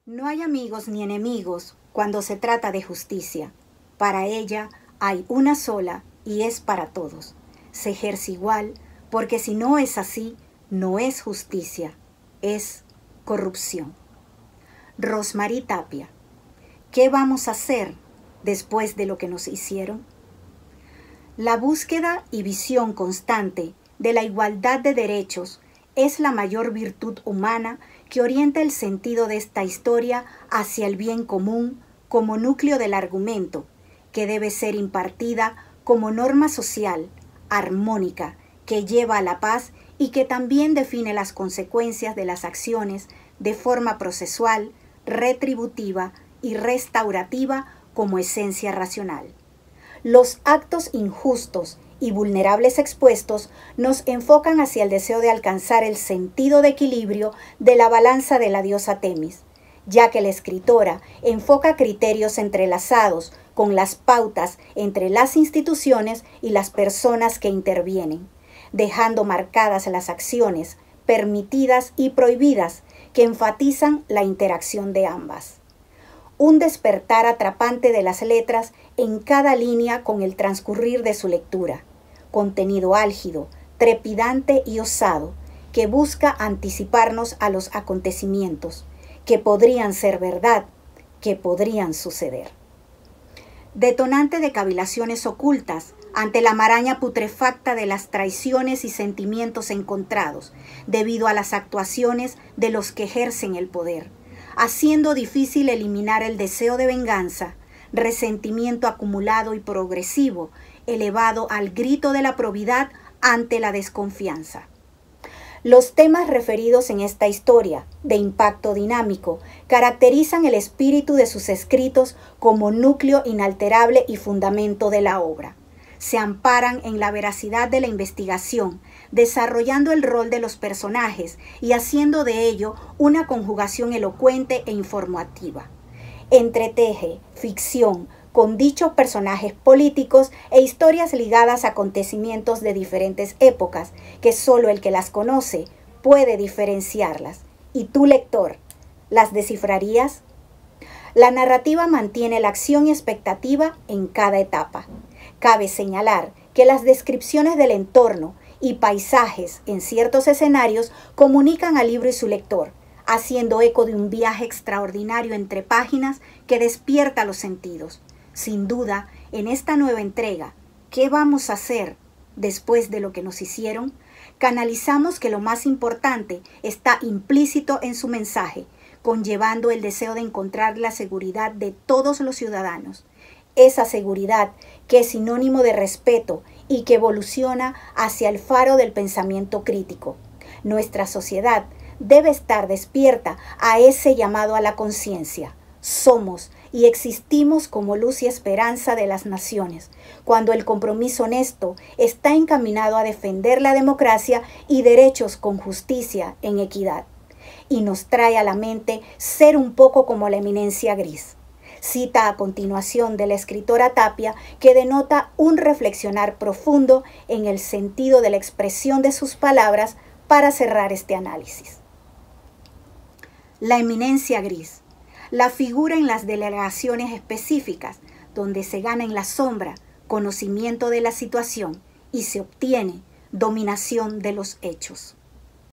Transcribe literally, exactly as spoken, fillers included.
No hay amigos ni enemigos cuando se trata de justicia. Para ella hay una sola y es para todos. Se ejerce igual porque si no es así, no es justicia, es corrupción. Rosmarie Tapia. ¿Qué vamos a hacer después de lo que nos hicieron? La búsqueda y visión constante de la igualdad de derechos es la mayor virtud humana que orienta el sentido de esta historia hacia el bien común como núcleo del argumento, que debe ser impartida como norma social, armónica, que lleva a la paz y que también define las consecuencias de las acciones de forma procesual, retributiva y restaurativa como esencia racional. Los actos injustos y vulnerables expuestos nos enfocan hacia el deseo de alcanzar el sentido de equilibrio de la balanza de la diosa Temis, ya que la escritora enfoca criterios entrelazados con las pautas entre las instituciones y las personas que intervienen, dejando marcadas las acciones permitidas y prohibidas que enfatizan la interacción de ambas. Un despertar atrapante de las letras en cada línea con el transcurrir de su lectura. Contenido álgido, trepidante y osado, que busca anticiparnos a los acontecimientos, que podrían ser verdad, que podrían suceder. Detonante de cavilaciones ocultas ante la maraña putrefacta de las traiciones y sentimientos encontrados, debido a las actuaciones de los que ejercen el poder, haciendo difícil eliminar el deseo de venganza, resentimiento acumulado y progresivo, elevado al grito de la probidad ante la desconfianza. Los temas referidos en esta historia, de impacto dinámico, caracterizan el espíritu de sus escritos como núcleo inalterable y fundamento de la obra. Se amparan en la veracidad de la investigación, desarrollando el rol de los personajes y haciendo de ello una conjugación elocuente e informativa. Entreteje ficción con dichos personajes políticos e historias ligadas a acontecimientos de diferentes épocas, que solo el que las conoce puede diferenciarlas. ¿Y tú, lector, las descifrarías? La narrativa mantiene la acción y expectativa en cada etapa. Cabe señalar que las descripciones del entorno y paisajes en ciertos escenarios comunican al libro y su lector, haciendo eco de un viaje extraordinario entre páginas que despierta los sentidos. Sin duda, en esta nueva entrega, ¿qué vamos a hacer después de lo que nos hicieron? Canalizamos que lo más importante está implícito en su mensaje, conllevando el deseo de encontrar la seguridad de todos los ciudadanos. Esa seguridad que es sinónimo de respeto y que evoluciona hacia el faro del pensamiento crítico. Nuestra sociedad debe estar despierta a ese llamado a la conciencia. Somos y existimos como luz y esperanza de las naciones, cuando el compromiso honesto está encaminado a defender la democracia y derechos con justicia en equidad. Y nos trae a la mente ser un poco como la eminencia gris. Cita a continuación de la escritora Tapia, que denota un reflexionar profundo en el sentido de la expresión de sus palabras para cerrar este análisis. La eminencia gris. La figura en las delegaciones específicas, donde se gana en la sombra conocimiento de la situación y se obtiene dominación de los hechos.